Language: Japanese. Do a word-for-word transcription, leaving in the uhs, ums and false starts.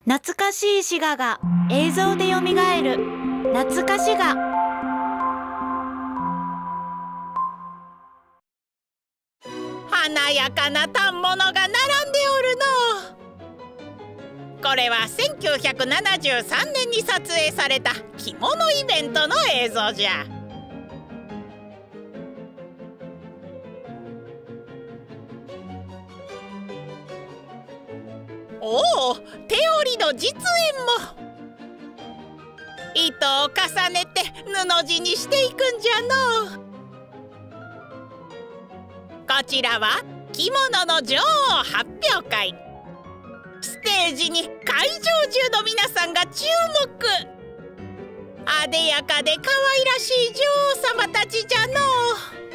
懐かしい滋賀が映像でよみがえる懐かしが。 華やかな反物が並んでおるの。これはせんきゅうひゃくななじゅうさんねんに撮影された着物イベントの映像じゃ。おお、手織りの実演も。糸を重ねて布地にしていくんじゃのう。こちらは着物の女王発表会。ステージに会場中の皆さんが注目。あでやかで可愛らしい女王様たちじゃのう。